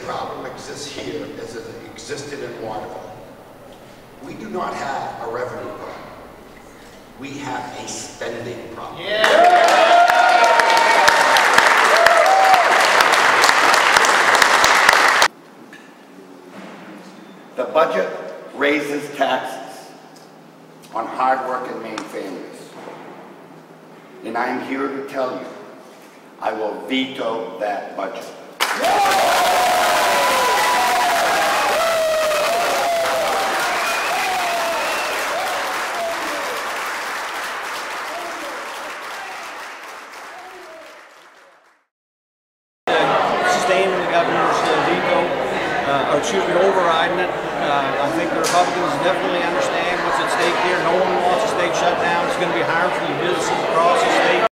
problem exists here as it existed in Waterville. We do not have a revenue problem. We have a spending problem. The budget raises taxes on hard-working Maine families. And I am here to tell you, I will veto that budget. Sustaining the governor's veto, overriding it. I think the Republicans definitely understand what's at stake here. No one wants a state shutdown. It's going to be hard for the businesses across the state.